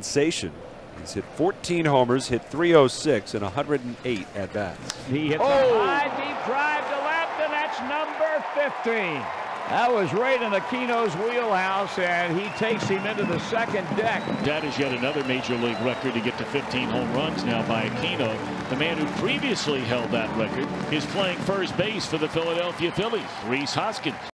sensation. He's hit 14 homers, hit 306 and 108 at bats. He hits a high deep drive to left, and that's number 15. That was right in Aquino's wheelhouse, and he takes him into the second deck. That is yet another major league record to get to 15 home runs now by Aquino. The man who previously held that record is playing first base for the Philadelphia Phillies, Rhys Hoskins.